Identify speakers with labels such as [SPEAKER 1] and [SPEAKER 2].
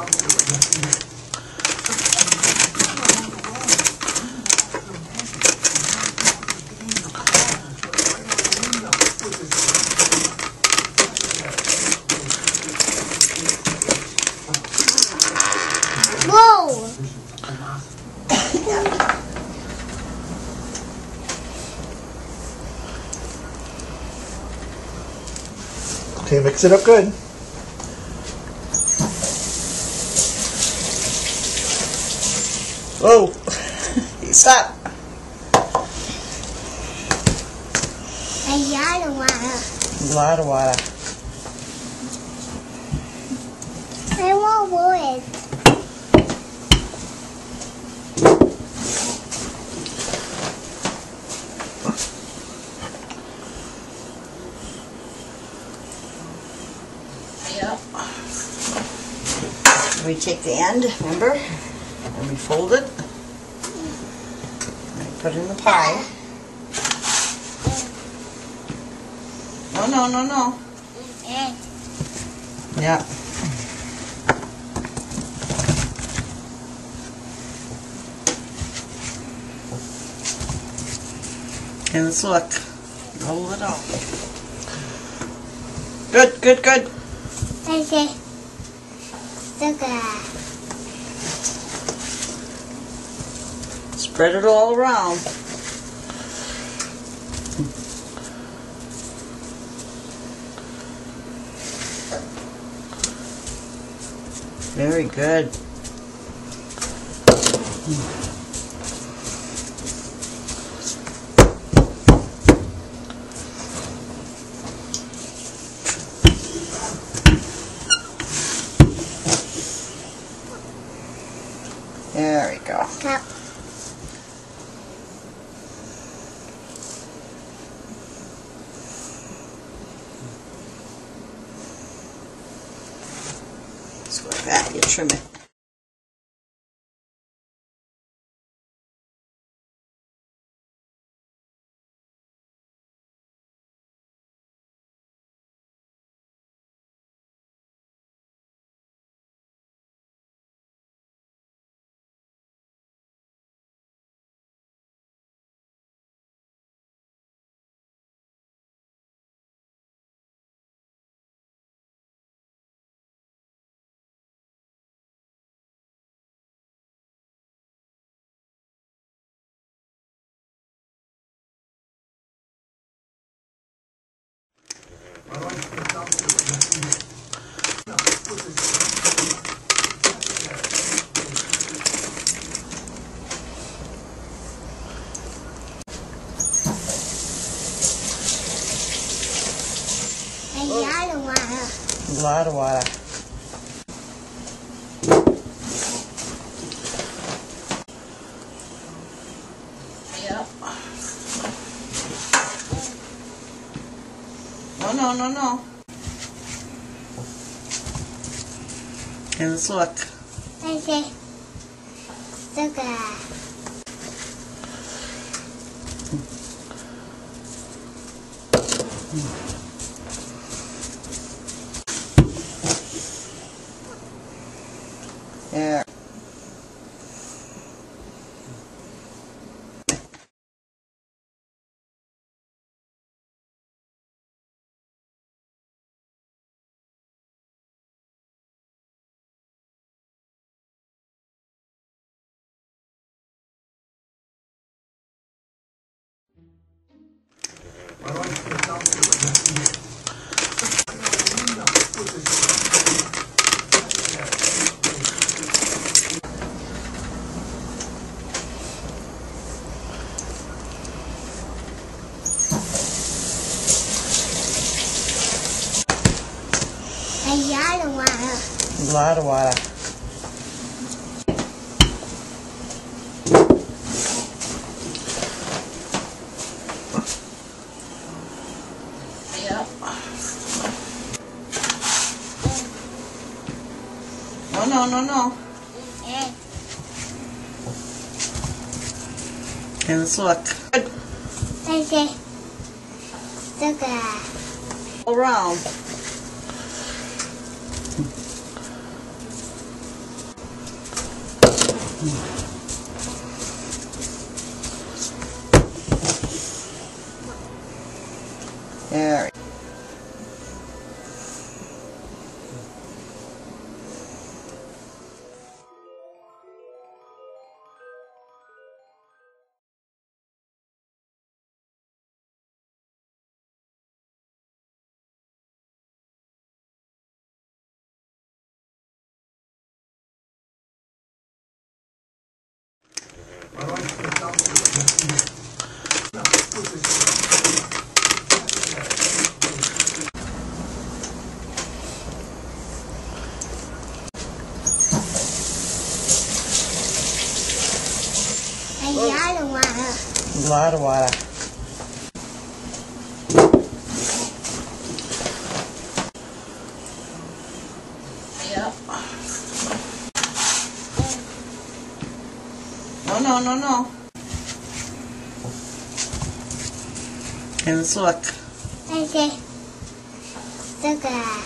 [SPEAKER 1] Whoa!
[SPEAKER 2] Okay, mix it up good. Whoa! Stop!
[SPEAKER 1] A lot of water.
[SPEAKER 2] A lot of water.
[SPEAKER 1] I want wood.
[SPEAKER 3] Yep. We take the end, remember? And we fold it. And we put it in the pie. No. Yeah. And let's look. Roll it out. Good.
[SPEAKER 1] Okay. Sugar.
[SPEAKER 3] Spread it all around. Very good. There we go.
[SPEAKER 1] Cup.
[SPEAKER 3] Just like that, you trim it. A lot of water. Yep. No. And let's look.
[SPEAKER 1] Okay. Sugar.
[SPEAKER 3] There.
[SPEAKER 2] A lot of water.
[SPEAKER 3] Yep. No. And let's look. Good.
[SPEAKER 1] Okay. Sugar.
[SPEAKER 3] All around. There.
[SPEAKER 1] Đây giá là ngoài hả?
[SPEAKER 2] A lot of water.
[SPEAKER 3] Yep. No. And let's look.
[SPEAKER 1] Đây xem. Tức là